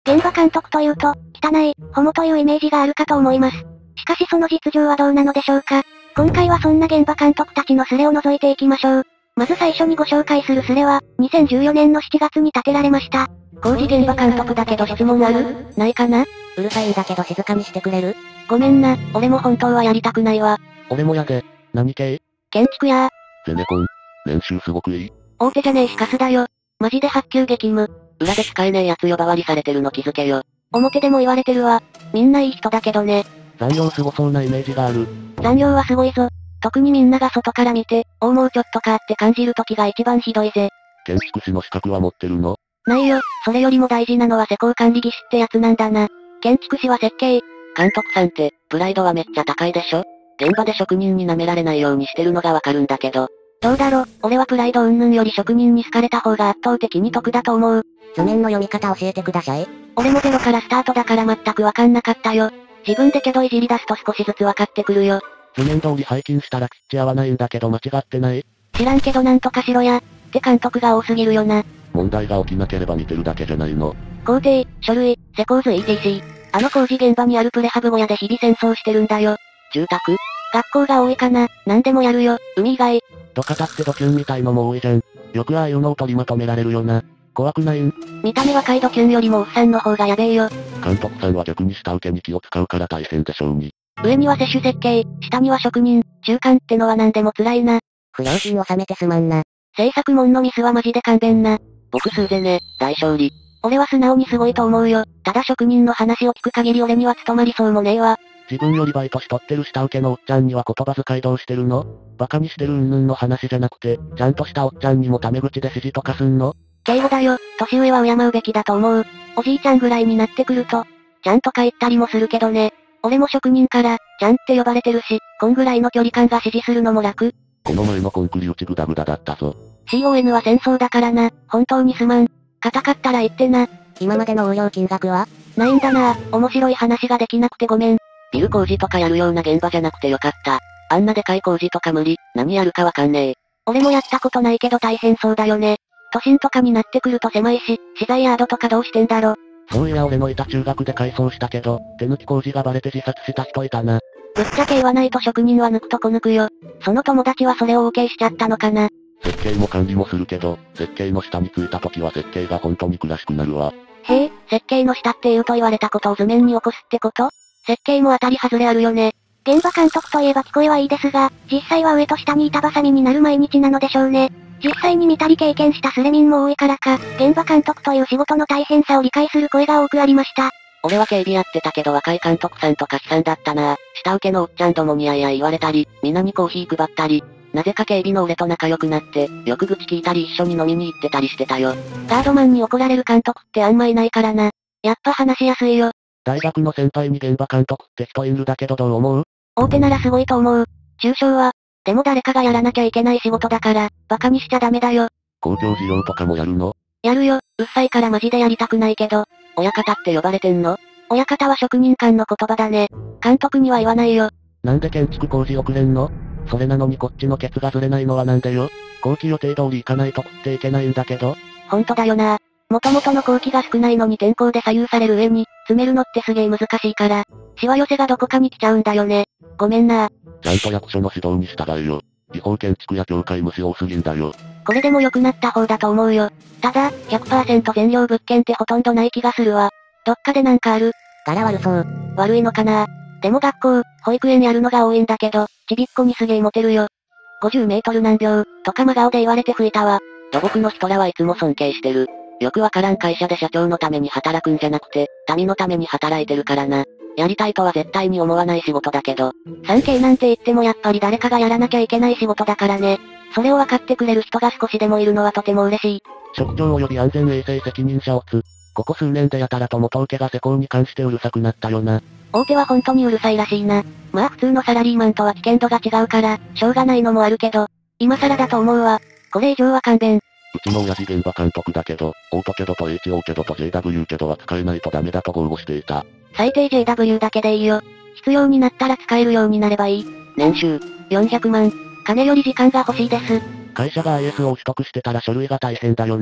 現場監督というと、汚い、ホモというイメージがあるかと思います。しかしその実情はどうなのでしょうか。今回はそんな現場監督たちのスレを覗いていきましょう。まず最初にご紹介するスレは、2014年の7月に立てられました。 工事現場監督だけど質問ある？ないかな？うるさいんだけど静かにしてくれる？ごめんな、俺も本当はやりたくないわ。 俺もやで。何系？ 建築やゼネコン。年収すごくいい？ 大手じゃねえしカスだよ。マジで発給激務。裏で使えねえやつ呼ばわりされてるの気づけよ。表でも言われてるわ。みんないい人だけどね。 残業すごそうなイメージがある。 残業はすごいぞ。特にみんなが外から見て、もうちょっとかって感じる時が一番ひどいぜ。 建築士の資格は持ってるの？ ないよ。それよりも大事なのは施工管理技師ってやつなんだな。建築士は設計。監督さんって、プライドはめっちゃ高いでしょ？現場で職人に舐められないようにしてるのがわかるんだけど。どうだろ、俺はプライド云々より職人に好かれた方が圧倒的に得だと思う。図面の読み方教えてください。俺もゼロからスタートだから全くわかんなかったよ。自分でけどいじり出すと少しずつわかってくるよ。 図面通り背筋したらきっち合わないんだけど間違ってない？ 知らんけどなんとかしろや。って監督が多すぎるよな。 問題が起きなければ見てるだけじゃないの。 工程、書類、施工図 etc。あの工事現場にあるプレハブ小屋で日々戦争してるんだよ。住宅？学校が多いかな。何でもやるよ、海以外。 土方ってドキュンみたいのも多いじゃん。よくああいうのを取りまとめられるよな。怖くないん？ 見た目若いドキュンよりもおっさんの方がやべえよ。 監督さんは逆に下請けに気を使うから大変でしょうに。 上には施主設計、下には職人、中間ってのは何でも辛いな。不良心収めてすまんな。制作門のミスはマジで勘弁な。僕数でね、大勝利。俺は素直にすごいと思うよ。ただ職人の話を聞く限り俺には務まりそうもねえわ。 自分よりバイトしとってる下請けのおっちゃんには言葉遣いどうしてるの？バカにしてる云々の話じゃなくて、ちゃんとしたおっちゃんにもタメ口で指示とかすんの？ 敬語だよ、年上は敬うべきだと思う。おじいちゃんぐらいになってくると、ちゃんとか言ったりもするけどね。俺も職人から、ちゃんって呼ばれてるし、こんぐらいの距離感が指示するのも楽。 この前のコンクリ打ちグダグダだったぞ。 CON は戦争だからな、本当にすまん。硬かったら言ってな。今までの横領金額は？ないんだな、面白い話ができなくてごめん。ビル工事とかやるような現場じゃなくてよかった。あんなでかい工事とか無理、何やるかわかんねえ。俺もやったことないけど大変そうだよね。都心とかになってくると狭いし、資材ヤードとかどうしてんだろ。 そういや俺のいた中学で改装したけど、手抜き工事がバレて自殺した人いたな。 ぶっちゃけ言わないと職人は抜くとこ抜くよ。その友達はそれを OK しちゃったのかな。 設計も管理もするけど、設計の下についた時は設計が本当に苦しくなるわ。 へえ、設計の下って言うと言われたことを図面に起こすってこと？設計も当たり外れあるよね。 現場監督といえば聞こえはいいですが、実際は上と下に板挟みになる毎日なのでしょうね。実際に見たり経験したスレミンも多いからか、現場監督という仕事の大変さを理解する声が多くありました。 俺は警備やってたけど若い監督さんとか悲惨だったな。下請けのおっちゃんどもに言われたり、皆にコーヒー配ったり、なぜか警備の俺と仲良くなって、よく愚痴聞いたり一緒に飲みに行ってたりしてたよ。ガードマンに怒られる監督ってあんまいないからな。やっぱ話しやすいよ。 大学の先輩に現場監督って人いるだけどどう思う？ 大手ならすごいと思う。中小は、でも誰かがやらなきゃいけない仕事だから、バカにしちゃダメだよ。 公共事業とかもやるの？ やるよ、うっさいからマジでやりたくないけど。親方って呼ばれてんの？親方は職人間の言葉だね。監督には言わないよ。 なんで建築工事遅れんの？それなのにこっちのケツがずれないのはなんでよ？工期予定通り行かないと食っていけないんだけど。 ほんとだよな。元々の工期が少ないのに天候で左右される上に、詰めるのってすげえ難しいから、シワ寄せがどこかに来ちゃうんだよね。ごめんな。 ちゃんと役所の指導に従えよ。違法建築や協会無視多すぎんだよ。 これでも良くなった方だと思うよ。ただ、100% 全量物件ってほとんどない気がするわ。どっかでなんかある？柄悪そう。悪いのかな？でも学校、保育園やるのが多いんだけど、ちびっこにすげえモテるよ。50メートル何秒、とか真顔で言われて吹いたわ。土木の人らはいつも尊敬してる。よくわからん会社で社長のために働くんじゃなくて、民のために働いてるからな。やりたいとは絶対に思わない仕事だけど、3K なんて言ってもやっぱり誰かがやらなきゃいけない仕事だからね。それを分かってくれる人が少しでもいるのはとても嬉しい。 職長及び安全衛生責任者をここ数年でやたらと元請けが施工に関してうるさくなったよな。 大手は本当にうるさいらしいな。まあ普通のサラリーマンとは危険度が違うから、しょうがないのもあるけど、今更だと思うわ。これ以上は勘弁。 うちの親父現場監督だけど、オートキャドと HO キャドと JW キャドは使えないとダメだと豪語していた。 最低 JW だけでいいよ。必要になったら使えるようになればいい。年収、400万。金より時間が欲しいです。 会社が IS を取得してたら書類が大変だよね。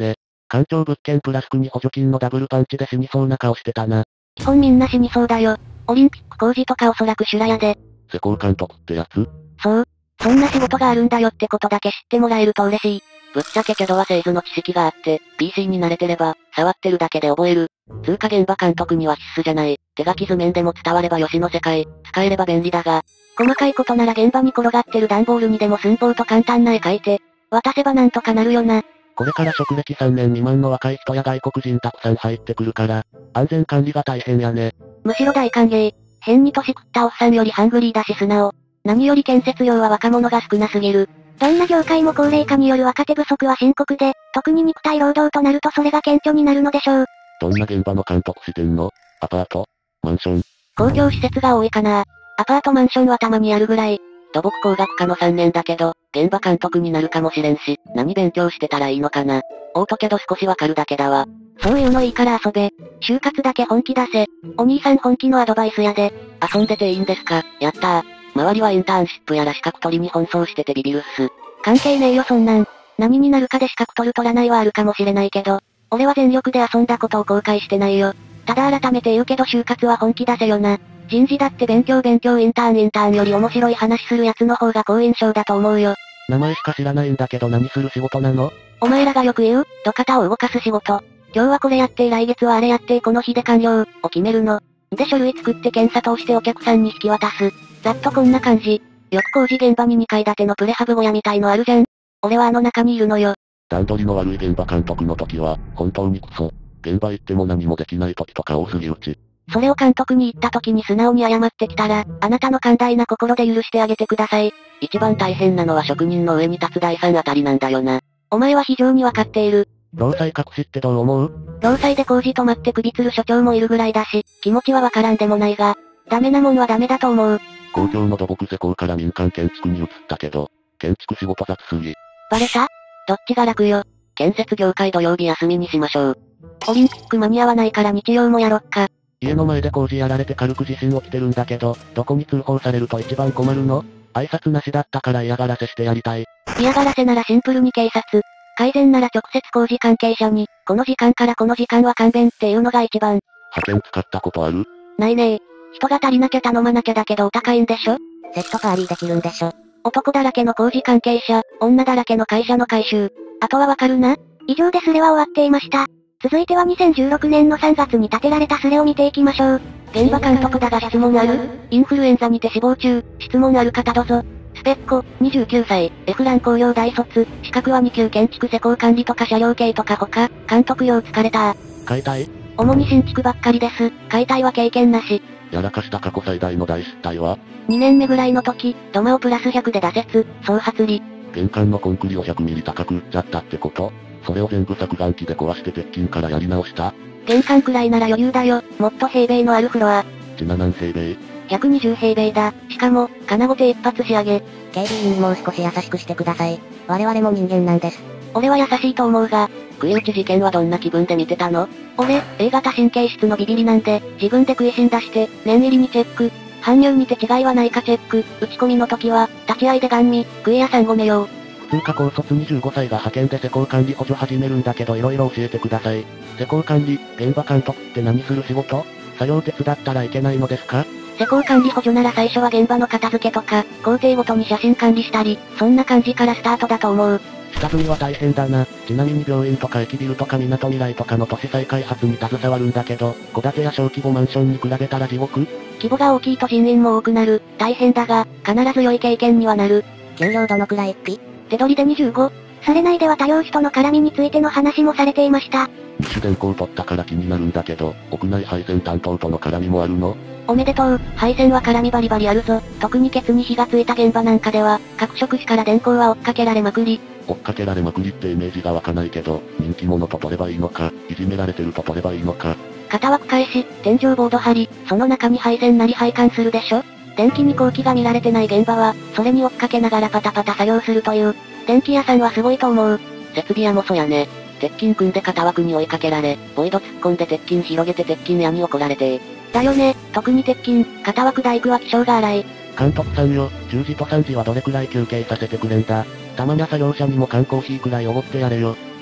環境物件プラス国補助金のダブルパンチで死にそうな顔してたな。 基本みんな死にそうだよ。オリンピック工事とかおそらく修羅屋で。 施工監督ってやつ？ そう。そんな仕事があるんだよってことだけ知ってもらえると嬉しい。 ぶっちゃけキャドは製図の知識があって、PC に慣れてれば、触ってるだけで覚える。通過現場監督には必須じゃない。手書き図面でも伝わればよしの世界。使えれば便利だが、 細かいことなら現場に転がってる段ボールにでも寸法と簡単な絵描いて、渡せばなんとかなるよな。 これから職歴3年未満の若い人や外国人たくさん入ってくるから、安全管理が大変やね。 むしろ大歓迎。変に年食ったおっさんよりハングリーだし素直。何より建設業は若者が少なすぎる。どんな業界も高齢化による若手不足は深刻で、特に肉体労働となるとそれが顕著になるのでしょう。 どんな現場の監督してんの？アパート？マンション？ 公共施設が多いかな。アパートマンションはたまにあるぐらい。 土木工学科の3年だけど、現場監督になるかもしれんし、何勉強してたらいいのかな。オートキャド少しわかるだけだわ。 そういうのいいから遊べ。就活だけ本気出せ。お兄さん本気のアドバイスやで。 遊んでていいんですか？やったー。周りはインターンシップやら資格取りに奔走しててビビるっす。 関係ねえよそんなん。何になるかで資格取る取らないはあるかもしれないけど、俺は全力で遊んだことを後悔してないよ。ただ改めて言うけど就活は本気出せよな。人事だって勉強インターンより面白い話するやつの方が好印象だと思うよ。 名前しか知らないんだけど何する仕事なの？ お前らがよく言う、土方を動かす仕事。今日はこれやって来月はあれやってこの日で完了、を決めるの。で書類作って検査通してお客さんに引き渡す。ざっとこんな感じ。よく工事現場に2階建てのプレハブ小屋みたいのあるじゃん。俺はあの中にいるのよ。 段取りの悪い現場監督の時は、本当にクソ。現場行っても何もできない時とか多すぎうち。 それを監督に言った時に素直に謝ってきたら、あなたの寛大な心で許してあげてください。 一番大変なのは職人の上に立つ第三あたりなんだよな。 お前は非常にわかっている。 労災隠しってどう思う？ 労災で工事止まって首吊る所長もいるぐらいだし、気持ちはわからんでもないが、ダメなもんはダメだと思う。 公共の土木施工から民間建築に移ったけど、建築仕事雑すぎ。 バレた？どっちが楽よ。 建設業界土曜日休みにしましょう。 オリンピック間に合わないから日曜もやろっか。 家の前で工事やられて軽く地震起きてるんだけど、どこに通報されると一番困るの？挨拶なしだったから嫌がらせしてやりたい。 嫌がらせならシンプルに警察。改善なら直接工事関係者に、この時間からこの時間は勘弁っていうのが一番。 派遣使ったことある？ ないねえ。人が足りなきゃ頼まなきゃだけどお高いんでしょ？ セットパーリーできるんでしょ？ 男だらけの工事関係者、女だらけの会社の回収。あとはわかるな？以上でスレは終わっていました。続いては2016年の3月に建てられたスレを見ていきましょう。現場監督だが質問ある？インフルエンザにて死亡中。質問ある方どうぞ。スペッコ、29歳、F ラン工業大卒、資格は2級建築施工管理とか車両系とか他、監督用疲れた。 解体？ 主に新築ばっかりです。解体は経験なし。 やらかした過去最大の大失態は？ 2 年目ぐらいの時、土間をプラス100で挫折、総発離。 玄関のコンクリを100ミリ高く打っちゃったってこと？それを全部削岩機で壊して鉄筋からやり直した？ 玄関くらいなら余裕だよ。もっと平米のあるフロア。 ちな何平米 ？120平米だ。しかも、金ごて一発仕上げ。 警備員にもう少し優しくしてください。我々も人間なんです。 俺は優しいと思うが。 食い打ち事件はどんな気分で見てたの？ 俺、A 型神経質のビビりなんで、自分で食いしん出して、念入りにチェック。搬入にて違いはないかチェック。打ち込みの時は、立ち会いでガン見、食い屋さんごめよう。 普通科高卒25歳が派遣で施工管理補助始めるんだけど色々教えてください。施工管理、現場監督って何する仕事？作業手伝ったらいけないのですか？ 施工管理補助なら最初は現場の片付けとか、工程ごとに写真管理したり、そんな感じからスタートだと思う。 下積みは大変だな。ちなみに病院とか駅ビルとか港未来とかの都市再開発に携わるんだけど、戸建てや小規模マンションに比べたら地獄？ 規模が大きいと人員も多くなる。大変だが、必ず良い経験にはなる。 給料どのくらいっぴ？ 手取りで25。それ内では他業種との絡みについての話もされていました。 二種電工取ったから気になるんだけど、屋内配線担当との絡みもあるの？ おめでとう。配線は絡みバリバリあるぞ。特にケツに火がついた現場なんかでは、各職種から電工は追っかけられまくり。 追っかけられまくりってイメージが湧かないけど、人気者と取ればいいのか、いじめられてると取ればいいのか。 型枠返し、天井ボード張り、その中に配線なり配管するでしょ？電気に後期が見られてない現場は、それに追っかけながらパタパタ作業するという。電気屋さんはすごいと思う。 設備屋もそやね。鉄筋組んで型枠に追いかけられ、ボイド突っ込んで鉄筋広げて鉄筋屋に怒られて。 だよね、特に鉄筋、型枠大工は気性が荒い。 監督さんよ、10時と3時はどれくらい休憩させてくれんだ。たまに作業者にも缶コーヒーくらいおごってやれよ。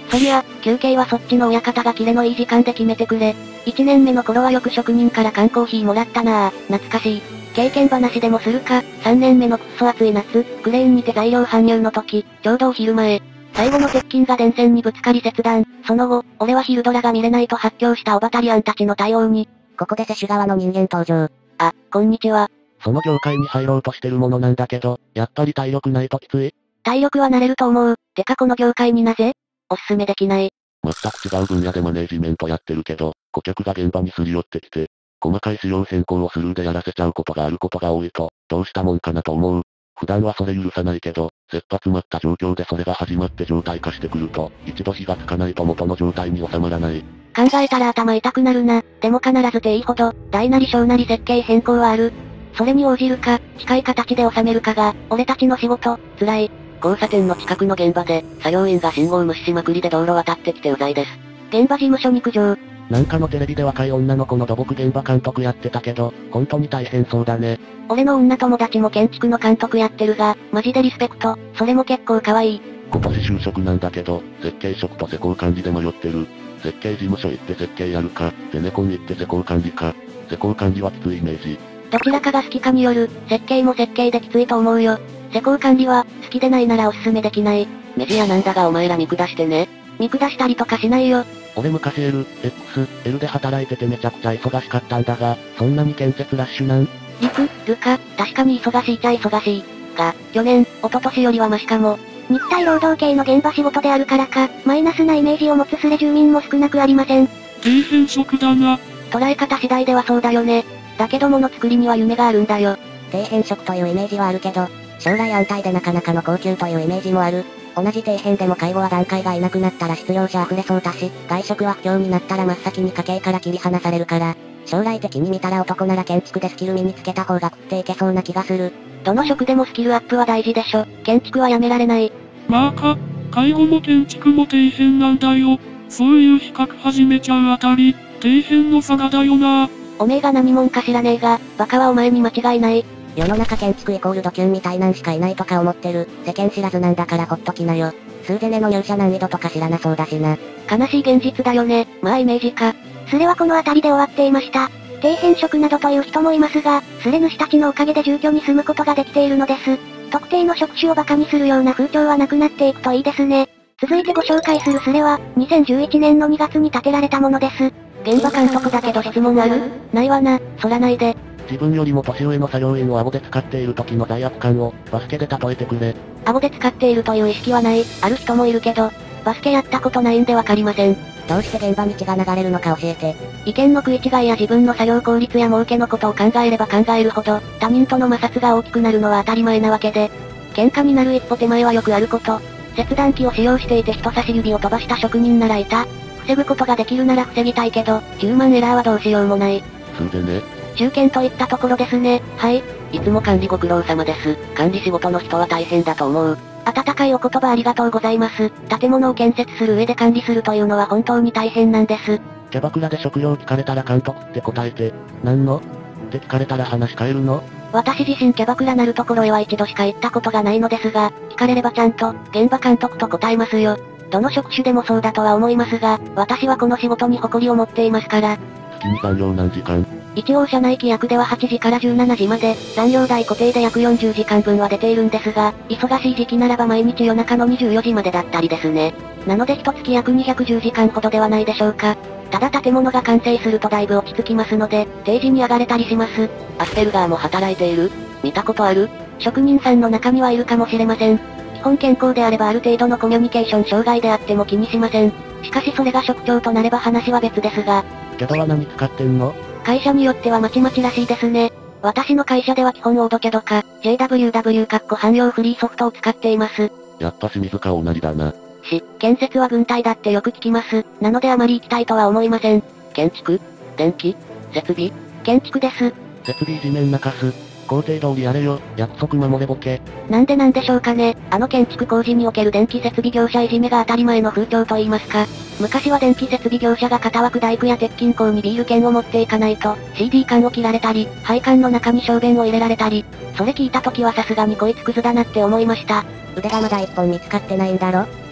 そりゃ、休憩はそっちの親方がキレのいい時間で決めてくれ。1年目の頃はよく職人から缶コーヒーもらったなぁ、懐かしい。経験話でもするか、3年目のくっそ暑い夏、クレーンにて材料搬入の時、ちょうどお昼前。最後の鉄筋が電線にぶつかり切断。その後、俺は昼ドラが見れないと発狂したオバタリアンたちの対応に。 ここでセシュ側の人間登場。 あ、こんにちは。 その業界に入ろうとしてるものなんだけど、やっぱり体力ないときつい？ 体力は慣れると思う。てかこの業界になぜ？おすすめできない。 全く違う分野でマネージメントやってるけど、顧客が現場にすり寄ってきて、細かい仕様変更をスルーでやらせちゃうことがあることが多いと、どうしたもんかなと思う。普段はそれ許さないけど、切羽詰まった状況でそれが始まって常態化してくると、一度火がつかないと元の状態に収まらない。 考えたら頭痛くなるな。でも必ず定位ほど、大なり小なり設計変更はある。それに応じるか、近い形で収めるかが、俺たちの仕事、辛い。 交差点の近くの現場で、作業員が信号無視しまくりで道路渡ってきてうざいです。 現場事務所に苦情。 なんかのテレビで若い女の子の土木現場監督やってたけど、本当に大変そうだね。 俺の女友達も建築の監督やってるが、マジでリスペクト。それも結構可愛い。 今年就職なんだけど、設計職と施工管理で迷ってる。設計事務所行って設計やるか、ゼネコン行って施工管理か。施工管理はきついイメージ。 どちらかが好きかによる、設計も設計できついと思うよ。施工管理は、好きでないならおすすめできない。 メジやなんだがお前ら見下してね。 見下したりとかしないよ。 俺昔 L、X、L で働いててめちゃくちゃ忙しかったんだが、そんなに建設ラッシュなん？ ルカ、確かに忙しいっちゃ忙しい。が、去年、一昨年よりはマシかも。肉体労働系の現場仕事であるからか、マイナスなイメージを持つスレ住民も少なくありません。 底辺職だな。 捉え方次第ではそうだよね。だけど物作りには夢があるんだよ。 底辺職というイメージはあるけど、将来安泰でなかなかの高級というイメージもある。同じ底辺でも介護は段階がいなくなったら失業者溢れそうだし、外食は不況になったら真っ先に家計から切り離されるから、将来的に見たら男なら建築でスキル身につけた方が食っていけそうな気がする。 どの職でもスキルアップは大事でしょ。建築はやめられない。 まあか、介護も建築も底辺なんだよ。そういう比較始めちゃうあたり、底辺の差がだよな。 おめえが何者か知らねえが、バカはお前に間違いない。 世の中建築イコールドキュンみたいなんしかいないとか思ってる。世間知らずなんだからほっときなよ。スーゼネの入社難易度とか知らなそうだしな。 悲しい現実だよね。まあイメージか。スレはこの辺りで終わっていました。底辺職などという人もいますが、スレ主たちのおかげで住居に住むことができているのです。特定の職種を馬鹿にするような風潮はなくなっていくといいですね。続いてご紹介するスレは、2011年の2月に建てられたものです。現場監督だけど質問ある？ないわな、そらないで。 自分よりも年上の作業員をアボで使っている時の罪悪感を、バスケで例えてくれ。 アボで使っているという意識はない、ある人もいるけど、バスケやったことないんでわかりません。 どうして現場に血が流れるのか教えて。 意見の食い違いや自分の作業効率や儲けのことを考えれば考えるほど、他人との摩擦が大きくなるのは当たり前なわけで、喧嘩になる一歩手前はよくあること。切断機を使用していて人差し指を飛ばした職人ならいた。防ぐことができるなら防ぎたいけど、ヒューマンエラーはどうしようもない。 そうでね。 中堅といったところですね。はい。 いつも管理ご苦労様です。管理仕事の人は大変だと思う。 温かいお言葉ありがとうございます。建物を建設する上で管理するというのは本当に大変なんです。 キャバクラで職業聞かれたら監督って答えて、なんのって聞かれたら話変えるの？ 私自身キャバクラなるところへは一度しか行ったことがないのですが、聞かれればちゃんと、現場監督と答えますよ。どの職種でもそうだとは思いますが、私はこの仕事に誇りを持っていますから。 月に残業何時間？ 一応社内規約では8時から17時まで、残業代固定で約40時間分は出ているんですが、忙しい時期ならば毎日夜中の24時までだったりですね。なので一月約210時間ほどではないでしょうか。ただ建物が完成するとだいぶ落ち着きますので、定時に上がれたりします。 アスペルガーも働いている？見たことある？ 職人さんの中にはいるかもしれません。基本健康であればある程度のコミュニケーション障害であっても気にしません。しかしそれが職長となれば話は別ですが。 CAD は何使ってんの？ 会社によってはまちまちらしいですね。私の会社では基本オードCADか、JWW 汎用フリーソフトを使っています。 やっぱ清水かおなりだな。 建設は軍隊だってよく聞きます。なのであまり行きたいとは思いません。 建築？電気？設備？ 建築です。 設備地面中す。工程通りやれよ、約束守れボケ。 なんでなんでしょうかね。建築工事における電気設備業者いじめが当たり前の風潮と言いますか。昔は電気設備業者が片枠大工や鉄筋工にビール券を持っていかないと、CD 缶を切られたり、配管の中に小便を入れられたり、それ聞いた時はさすがにこいつクズだなって思いました。 腕がまだ一本見つかってないんだろ？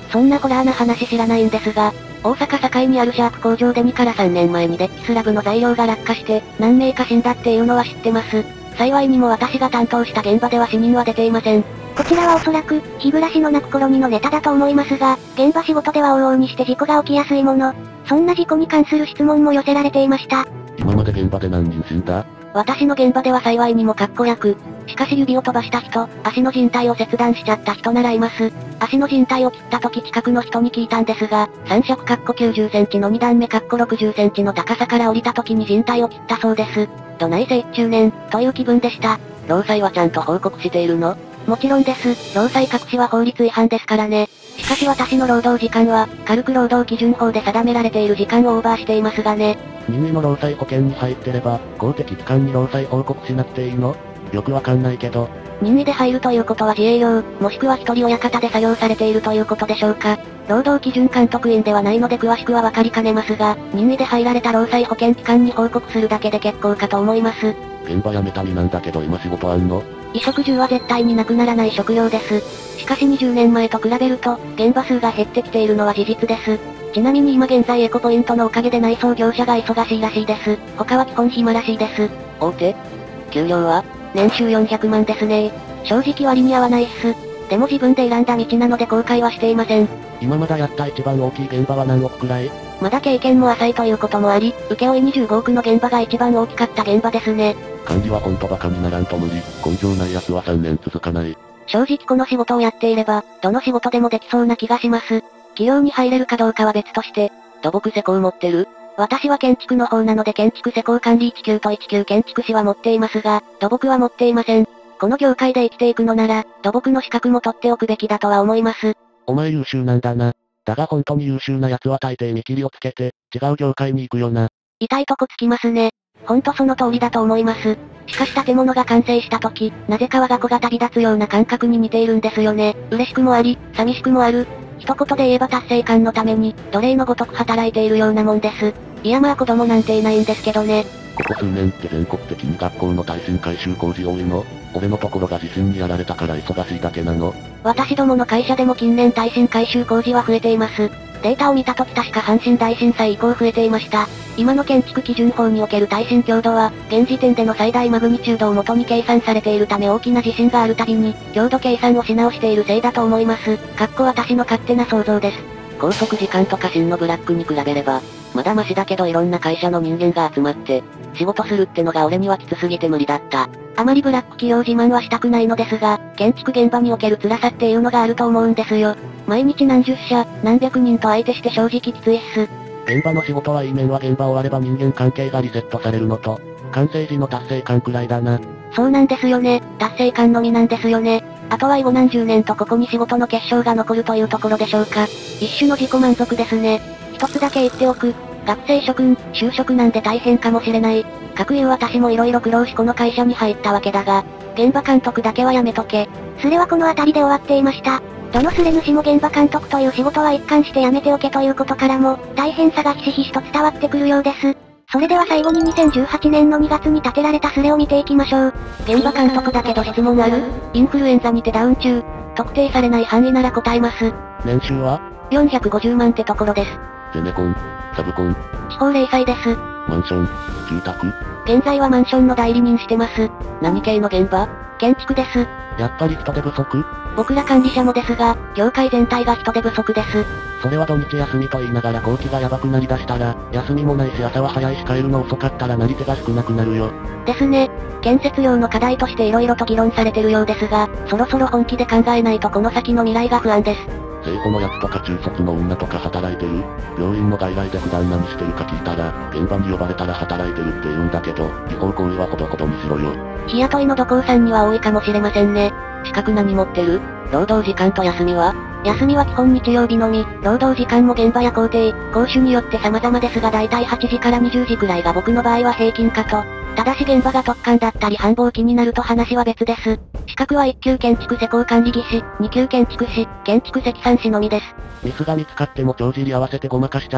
そんなホラーな話知らないんですが、大阪堺にあるシャープ工場で2から3年前にデッキスラブの材料が落下して、何名か死んだっていうのは知ってます。幸いにも私が担当した現場では死人は出ていません。 こちらはおそらく、日暮らしの泣く頃にのネタだと思いますが、現場仕事では往々にして事故が起きやすいもの。そんな事故に関する質問も寄せられていました。 今まで現場で何人死んだ？ 私の現場では幸いにもかっこよく。しかし指を飛ばした人、足の靭帯を切断しちゃった人ならいます。足の靭帯を切った時近くの人に聞いたんですが、3尺90センチの2段目60センチの高さから降りた時に靭帯を切ったそうです。どないせ一中年、という気分でした。労災はちゃんと報告しているの？もちろんです。労災隠しは法律違反ですからね。しかし私の労働時間は、軽く労働基準法で定められている時間をオーバーしていますがね。 任意の労災保険に入ってれば、公的機関に労災報告しなくていいの？よくわかんないけど。 任意で入るということは自営業、もしくは一人親方で作業されているということでしょうか。労働基準監督員ではないので詳しくはわかりかねますが、任意で入られた労災保険機関に報告するだけで結構かと思います。 現場辞めた身なんだけど今仕事あんの？ 衣食住は絶対になくならない職業です。しかし20年前と比べると、現場数が減ってきているのは事実です。ちなみに今現在エコポイントのおかげで内装業者が忙しいらしいです。他は基本暇らしいです。 大手？ 給料は年収400万ですね。正直割に合わないっす。でも自分で選んだ道なので後悔はしていません。 今まだやった一番大きい現場は何億くらい？ まだ経験も浅いということもあり、請負25億の現場が一番大きかった現場ですね。 管理はほんとバカにならんと無理。根性ない奴は3年続かない。 正直この仕事をやっていれば、どの仕事でもできそうな気がします。企業に入れるかどうかは別として、 土木施工持ってる？ 私は建築の方なので建築施工管理1級と1級建築士は持っていますが、土木は持っていません。この業界で生きていくのなら、土木の資格も取っておくべきだとは思います。 お前優秀なんだな。だが本当に優秀な奴は大抵見切りをつけて、違う業界に行くよな。 痛いとこつきますね。ほんとその通りだと思います。しかし建物が完成した時、なぜか我が子が旅立つような感覚に似ているんですよね。嬉しくもあり、寂しくもある。一言で言えば達成感のために、奴隷のごとく働いているようなもんです。いやまあ子供なんていないんですけどね。 ここ数年って全国的に学校の耐震改修工事多いの？俺のところが地震にやられたから忙しいだけなの？ 私どもの会社でも近年耐震改修工事は増えています。データを見たとき確か阪神大震災以降増えていました。今の建築基準法における耐震強度は、現時点での最大マグニチュードを元に計算されているため大きな地震があるたびに、強度計算をし直しているせいだと思います。私の勝手な想像です。 拘束時間とか真のブラックに比べれば、まだマシだけどいろんな会社の人間が集まって、仕事するってのが俺にはきつすぎて無理だった。 あまりブラック企業自慢はしたくないのですが、建築現場における辛さっていうのがあると思うんですよ。毎日何十社、何百人と相手して正直きついっす。 現場の仕事はいい面は現場終われば人間関係がリセットされるのと、完成時の達成感くらいだな。 そうなんですよね。達成感のみなんですよね。あとは以後何十年とここに仕事の結晶が残るというところでしょうか。一種の自己満足ですね。一つだけ言っておく。学生諸君、就職なんて大変かもしれない。かくいう私も色々苦労しこの会社に入ったわけだが、現場監督だけはやめとけ。スレはこの辺りで終わっていました。どのスレ主も現場監督という仕事は一貫してやめておけということからも、大変さがひしひしと伝わってくるようです。それでは最後に2018年の2月に立てられたスレを見ていきましょう。現場監督だけど質問ある？インフルエンザにてダウン中。特定されない範囲なら答えます。 年収は？ 450万ってところです。 ゼネコン、サブコン。 地方零細です。 マンション、住宅。 現在はマンションの代理人してます。 何系の現場？ 建築です。 やっぱり人手不足？ 僕ら管理者もですが、業界全体が人手不足です。 それは土日休みと言いながら工期がやばくなりだしたら、休みもないし朝は早いし帰るの遅かったらなり手が少なくなるよ。 ですね。建設業の課題として色々と議論されてるようですが、そろそろ本気で考えないとこの先の未来が不安です。 生徒のやつとか中卒の女とか働いてる？病院の外来で普段何してるか聞いたら、現場に呼ばれたら働いてるって言うんだけど、違法行為はほどほどにしろよ。 日雇いの土工さんには多いかもしれませんね。 資格何持ってる？労働時間と休みは？ 休みは基本日曜日のみ、労働時間も現場や工程、工種によって様々ですが大体8時から20時くらいが僕の場合は平均かと。ただし現場が特管だったり繁忙期になると話は別です。資格は1級建築施工管理技師、2級建築士、建築積算士のみです。 ミスが見つかっても帳尻合わせてごまかしちゃう？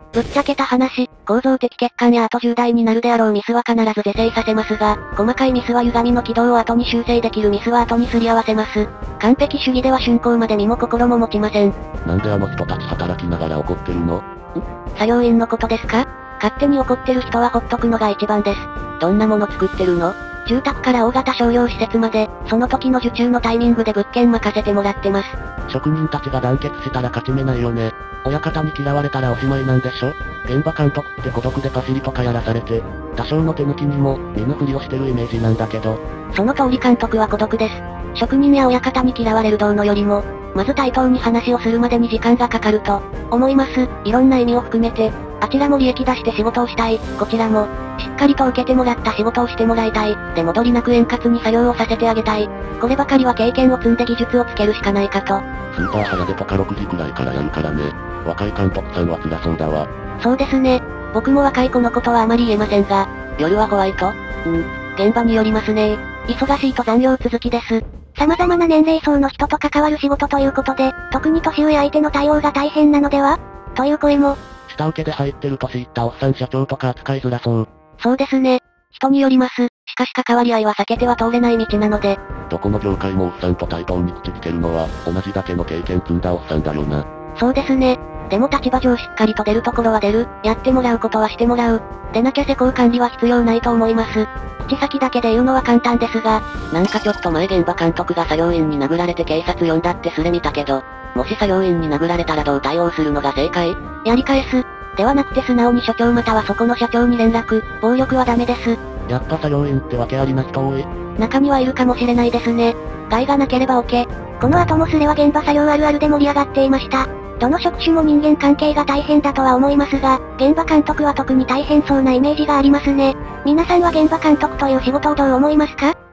ぶっちゃけた話、構造的欠陥や後重大になるであろうミスは必ず是正させますが、細かいミスは歪みの軌道を後に修正できるミスは後にすり合わせます。完璧主義では竣工まで身も心も持ちません。 なんであの人たち働きながら怒ってるの？ 作業員のことですか？勝手に怒ってる人はほっとくのが一番です。 どんなもの作ってるの？ 住宅から大型商業施設まで、その時の受注のタイミングで物件任せてもらってます。 職人たちが団結したら勝ち目ないよね。親方に嫌われたらおしまいなんでしょ？現場監督って孤独でパシリとかやらされて、多少の手抜きにも、見ぬふりをしてるイメージなんだけど。 その通り監督は孤独です。職人や親方に嫌われるどうのよりも、まず対等に話をするまでに時間がかかると、思います。いろんな意味を含めて、あちらも利益出して仕事をしたい、こちらも、しっかりと受けてもらった仕事をしてもらいたい、で戻りなく円滑に作業をさせてあげたい。こればかりは経験を積んで技術をつけるしかないかと。 スーパー早出とか6時くらいからやるからね。若い監督さんは辛そうだわ。 そうですね。僕も若い子のことはあまり言えませんが、 夜はホワイト？ 現場によりますね。忙しいと残業続きです。様々な年齢層の人と関わる仕事ということで、特に年上相手の対応が大変なのでは？という声も。 下請けで入ってる年いったおっさん社長とか扱いづらそう。 そうですね。人によります。しかし関わり合いは避けては通れない道なので。 どこの業界もおっさんと対等に口聞けるのは、同じだけの経験積んだおっさんだよな。 そうですね。でも立場上しっかりと出るところは出る、やってもらうことはしてもらう。でなきゃ施工管理は必要ないと思います。口先だけで言うのは簡単ですが、 なんかちょっと前現場監督が作業員に殴られて警察呼んだってすれ見たけど、もし作業員に殴られたらどう対応するのが正解？ やり返す。ではなくて素直に所長またはそこの社長に連絡、暴力はダメです。 やっぱ作業員ってわけありな人多い。 中にはいるかもしれないですね。害がなければ OK。この後もスレは現場作業あるあるで盛り上がっていました。どの職種も人間関係が大変だとは思いますが、現場監督は特に大変そうなイメージがありますね。皆さんは現場監督という仕事をどう思いますか？